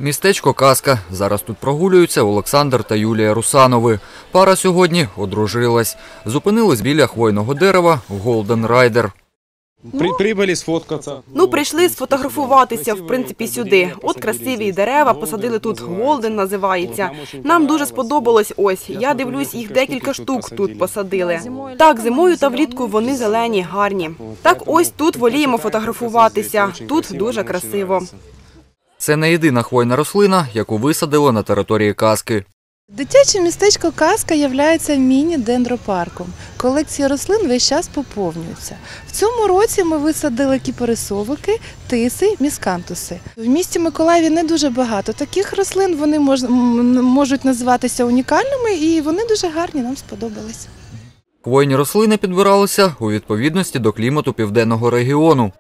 Містечко Казка. Зараз тут прогулюються Олександр та Юлія Русанови. Пара сьогодні одружилась. Зупинились біля хвойного дерева в Голден Райдер. Прибули сфоткатися. Прийшли сфотографуватися, в принципі, сюди. От красиві дерева, посадили тут, Голден називається. Нам дуже сподобалось ось. Я дивлюсь, їх декілька штук тут посадили. Так, зимою та влітку вони зелені, гарні. Так ось тут воліємо фотографуватися. Тут дуже красиво. Це не єдина хвойна рослина, яку висадили на території Казки. Дитяче містечко Казка є міні-дендропарком. Колекції рослин весь час поповнюються. В цьому році ми висадили кіпарисовики, тиси, міскантуси. В місті Миколаєві не дуже багато таких рослин, вони можуть називатися унікальними і вони дуже гарні, нам сподобались. Хвойні рослини підбиралися у відповідності до клімату південного регіону.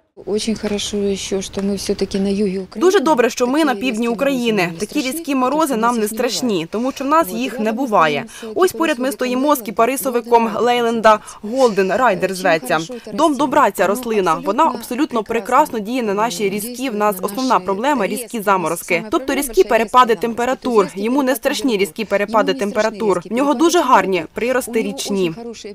Дуже добре, що ми на півдні України. Такі різкі морози нам не страшні, тому що в нас їх не буває. Ось поряд ми стоїмо з кіпарисовиком Лейленда, Голден Райдер зветься. Дом добра ця рослина. Вона абсолютно прекрасно діє на наші різкі. В нас основна проблема – різкі заморозки. Тобто різкі перепади температур. Йому не страшні різкі перепади температур. В нього дуже гарні прирости річні.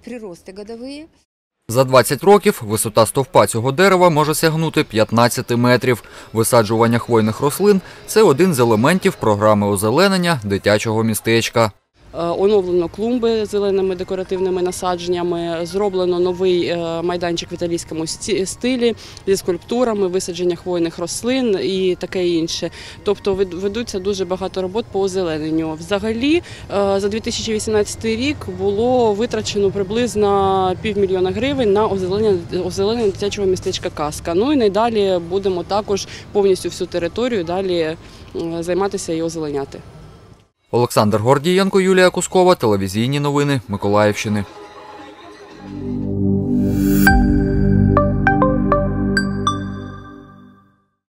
За 20 років висота стовпа цього дерева може сягнути 15 метрів. Висаджування хвойних рослин – це один з елементів програми озеленення дитячого містечка. Оновлено клумби з зеленими декоративними насадженнями, зроблено новий майданчик в італійському стилі зі скульптурами, висадження хвойних рослин і таке інше. Тобто ведуться дуже багато робот по озелененню. Взагалі за 2018 рік було витрачено приблизно $500 000 гривень на озеленення дитячого містечка Казка. Ну і найдалі будемо також повністю всю територію далі займатися і озеленяти. Олександр Гордієнко, Юлія Кускова, телевізійні новини Миколаївщини.